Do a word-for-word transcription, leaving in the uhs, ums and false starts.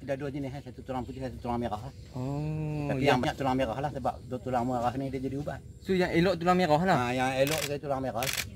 Ada dua jenis, satu tulang putih, satu tulang merah. Oh, Tapi yang banyak tulang merah lah sebab tulang merah ni dia jadi ubat. So yang elok tulang merah lah. Ha, yang elok saya tulang merah.